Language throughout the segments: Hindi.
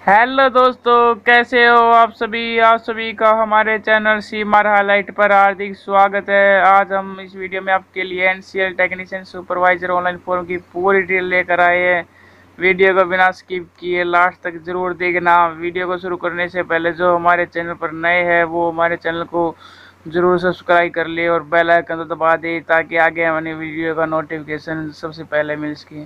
हेलो दोस्तों, कैसे हो आप सभी का हमारे चैनल सीमार हाईलाइट पर हार्दिक स्वागत है। आज हम इस वीडियो में आपके लिए NCL technician supervisor online form की पूरी डिटेल लेकर आए हैं। वीडियो को बिना स्किप किए लास्ट तक जरूर देखना। वीडियो को शुरू करने से पहले जो हमारे चैनल पर नए हैं वो हमारे चैनल को जरूर सब्सक्राइब कर ले और बेल आइकन तो दबा दे ताकि आगे हमारी वीडियो का नोटिफिकेशन सबसे पहले मिल सके।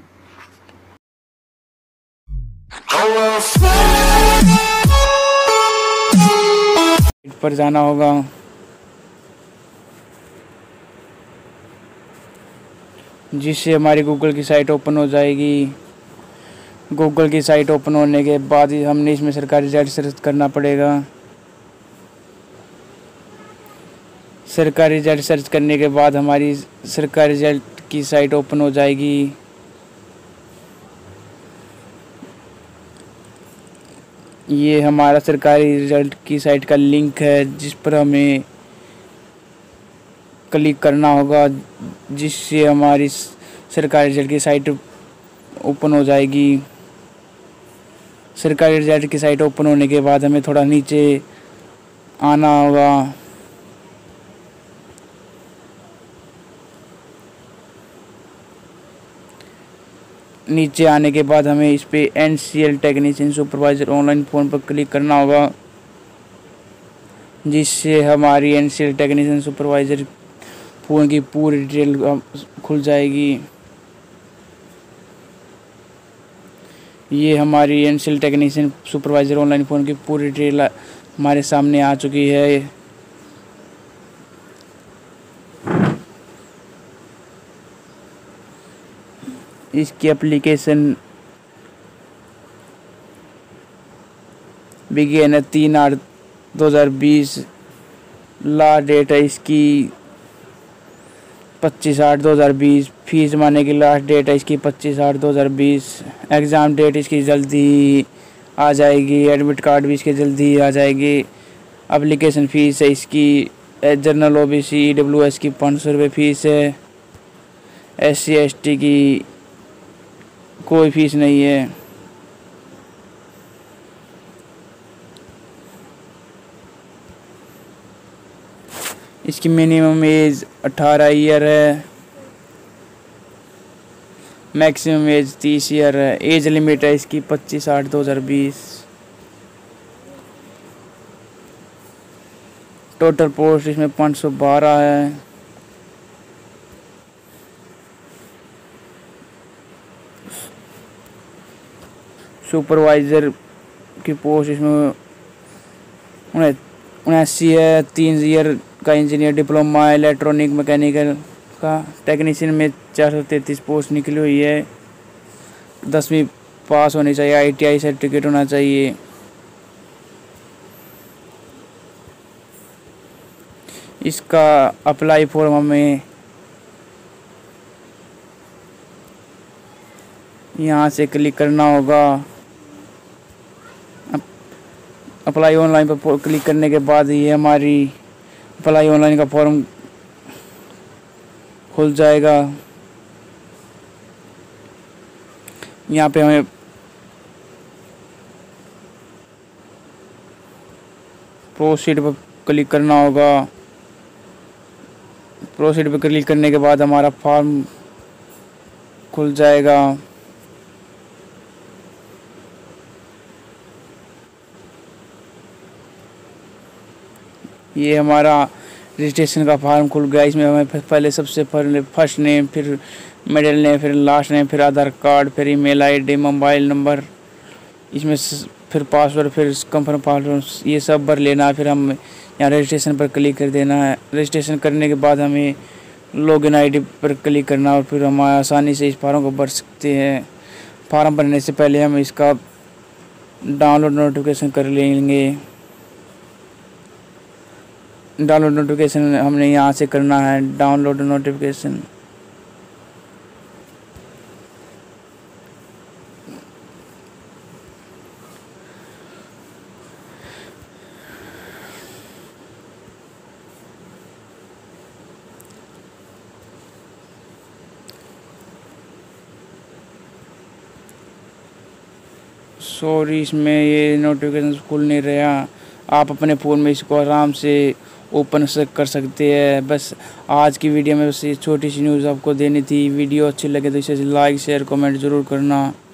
पर जाना होगा, जिससे हमारी गूगल की साइट ओपन हो जाएगी। गूगल की साइट ओपन होने के बाद ही हमने इसमें सरकारी रिजल्ट सर्च करना पड़ेगा। सरकारी रिजल्ट सर्च करने के बाद हमारी सरकारी रिजल्ट की साइट ओपन हो जाएगी। ये हमारा सरकारी रिजल्ट की साइट का लिंक है जिस पर हमें क्लिक करना होगा, जिससे हमारी सरकारी रिजल्ट की साइट ओपन हो जाएगी। सरकारी रिजल्ट की साइट ओपन होने के बाद हमें थोड़ा नीचे आना होगा। नीचे आने के बाद हमें इस पे NCL technician supervisor online form पर क्लिक करना होगा, जिससे हमारी एनसीएल टेक्नीशियन सुपरवाइजर फॉर्म की पूरी डिटेल खुल जाएगी। ये हमारी NCL technician supervisor online form की पूरी डिटेल हमारे सामने आ चुकी है। इसकी एप्लीकेशन बिगिन है 3/8/2020। लास्ट डेट है इसकी 25/8/2020। फीस जमाने की लास्ट डेट है इसकी 25/8/2020। एग्ज़ाम डेट इसकी जल्दी ही आ जाएगी। एडमिट कार्ड भी इसके जल्दी ही आ जाएगी। एप्लीकेशन फ़ीस है इसकी जनरल ओबीसी ईडब्ल्यूएस की 500 रुपये फ़ीस है। SC ST की कोई फीस नहीं है। इसकी मिनिमम एज 18 ईयर है। मैक्सिमम एज 30 ईयर है। एज लिमिट है इसकी 25/8/2020। टोटल पोस्ट इसमें 512 है। सुपरवाइज़र की पोस्ट इसमें 79 है। 3 ईयर का इंजीनियर डिप्लोमा इलेक्ट्रॉनिक मैकेनिकल का। टेक्नीशियन में 433 पोस्ट निकली हुई है। 10वीं पास होनी चाहिए। ITI सर्टिफिकेट होना चाहिए। इसका अप्लाई फॉर्म हमें यहाँ से क्लिक करना होगा। अप्लाई ऑनलाइन पर क्लिक करने के बाद ये हमारी अप्लाई ऑनलाइन का फॉर्म खुल जाएगा। यहाँ पे हमें प्रोसीड पर क्लिक करना होगा। प्रोसीड पर क्लिक करने के बाद हमारा फॉर्म खुल जाएगा। ये हमारा रजिस्ट्रेशन का फॉर्म खुल गया। इसमें हमें पहले सबसे पहले फर्स्ट नेम, फिर मिडिल नेम, फिर लास्ट नेम, फिर आधार कार्ड, फिर ईमेल ID, मोबाइल नंबर, इसमें फिर पासवर्ड, फिर कंफर्म पासवर्ड, ये सब भर लेना है। फिर हम यहाँ रजिस्ट्रेशन पर क्लिक कर देना है। रजिस्ट्रेशन करने के बाद हमें लॉगिन ID पर क्लिक करना और फिर हम आसानी से इस फॉर्म को भर सकते हैं। फॉर्म भरने से पहले हम इसका डाउनलोड नोटिफिकेशन कर लेंगे। डाउनलोड नोटिफिकेशन हमने यहाँ से करना है। डाउनलोड नोटिफिकेशन सॉरी, इसमें ये नोटिफिकेशन खुल नहीं रहा। आप अपने फ़ोन में इसको आराम से ओपन कर सकते हैं। बस आज की वीडियो में बस ये छोटी सी न्यूज़ आपको देनी थी। वीडियो अच्छी लगे तो इसे लाइक शेयर कमेंट ज़रूर करना।